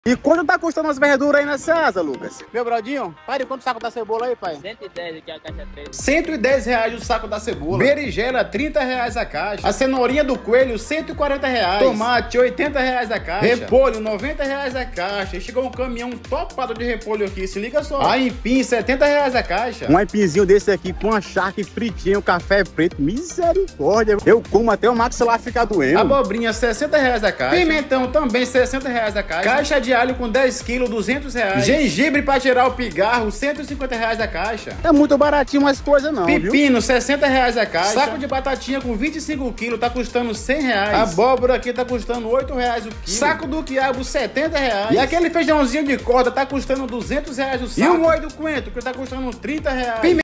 E quanto tá custando as verduras aí na Ceasa, Lucas? Meu brodinho, pai, quanto saco da cebola aí, pai? 110 aqui a caixa 3. R$110 o saco da cebola. Berinjela, R$30 a caixa. A cenourinha do coelho, R$140. Tomate, R$80 a caixa. Repolho, R$90 a caixa. E chegou um caminhão topado de repolho aqui, se liga só. Aipim, R$70 a caixa. Um aipinzinho desse aqui com a charque fritinho, café preto, misericórdia. Eu como até o maxilar ficar doendo. Abobrinha, R$60 a caixa. Pimentão também, R$60 a caixa. Caixa de alho com 10 kg, R$200. Gengibre pra tirar o pigarro, R$150 a caixa. É muito baratinho as coisas não, pepino, R$60 a caixa. Saco de batatinha com 25 kg tá custando R$100. Abóbora aqui tá custando R$8 o quilo. Saco do quiabo, R$70. E aquele feijãozinho de corda tá custando R$200 o saco. E o molho do coentro que tá custando R$30.